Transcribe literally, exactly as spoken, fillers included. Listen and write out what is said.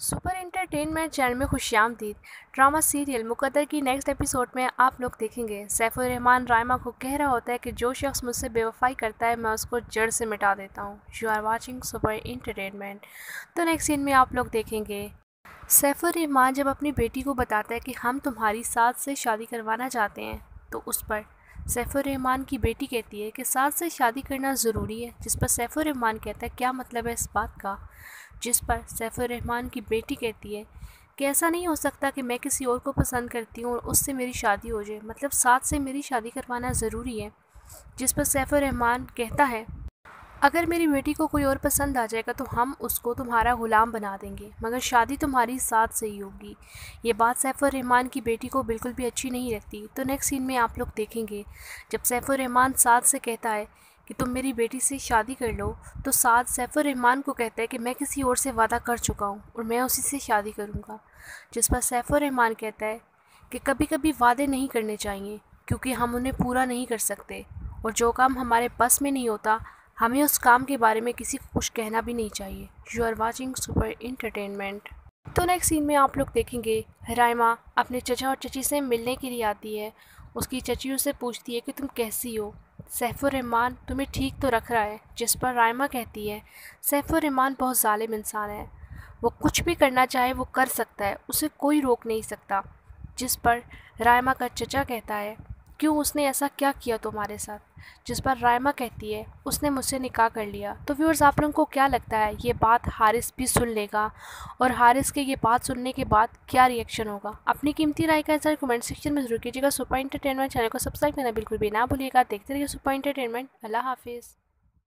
Super entertainment channel में खुशामदीद। Drama serial मुकद्दर की next episode में आप लोग देखेंगे सैफुर रहमान राइमा को कह रहा होता है कि जो शख्स मुझसे बेवफाई करता है मैं उसको जड़ से मिटा देता हूँ। You are watching super entertainment. तो नेक्स्ट सीन में आप लोग देखेंगे सैफुर रहमान जब अपनी बेटी को बताता है कि हम तुम्हारी साथ से शादी करवाना चाहते हैं, तो उस पर सैफुर रहमान की बेटी कहती है कि साथ से शादी करना ज़रूरी है, जिस पर सैफुर रहमान कहता है क्या मतलब है इस बात का, जिस पर सैफुर रहमान की बेटी कहती है कि ऐसा नहीं हो सकता कि मैं किसी और को पसंद करती हूँ और उससे मेरी शादी हो जाए, मतलब साथ से मेरी शादी करवाना ज़रूरी है। जिस पर सैफुर रहमान कहता है अगर मेरी बेटी को कोई और पसंद आ जाएगा तो हम उसको तुम्हारा ग़ुलाम बना देंगे, मगर शादी तुम्हारी साथ से ही होगी। ये बात सैफुर रहमान की बेटी को बिल्कुल भी अच्छी नहीं लगती। तो नेक्स्ट सीन में आप लोग देखेंगे जब सैफुर रहमान साथ से कहता है कि तुम मेरी बेटी से शादी कर लो, तो साथ सैफुर रहमान को कहता है कि मैं किसी और से वादा कर चुका हूँ और मैं उसी से शादी करूँगा। जिस पर सैफुर रहमान कहता है कि कभी कभी वादे नहीं करने चाहिए क्योंकि हम उन्हें पूरा नहीं कर सकते, और जो काम हमारे बस में नहीं होता हमें उस काम के बारे में किसी को कुछ कहना भी नहीं चाहिए। You are watching super entertainment. तो नेक्स्ट सीन में आप लोग देखेंगे राइमा अपने चचा और चची से मिलने के लिए आती है। उसकी चची उससे पूछती है कि तुम कैसी हो, सैफुर रहमान तुम्हें ठीक तो रख रहा है। जिस पर राइमा कहती है सैफुर रहमान बहुत जालिम इंसान है, वो कुछ भी करना चाहे वो कर सकता है, उसे कोई रोक नहीं सकता। जिस पर राइमा का चचा कहता है क्यों, उसने ऐसा क्या किया तुम्हारे साथ। जिस पर राइमा कहती है उसने मुझसे निकाह कर लिया। तो व्यूअर्स आप लोगों को क्या लगता है ये बात हारिस भी सुन लेगा, और हारिस के ये बात सुनने के बाद क्या रिएक्शन होगा? अपनी कीमती राय का इज़हार कमेंट सेक्शन में ज़रूर कीजिएगा। सुपर एंटरटेनमेंट चैनल को सब्सक्राइब करना बिल्कुल भी ना भूलिएगा। देखते रहिए सुपर एंटरटेनमेंट। अल्लाह हाफिज़।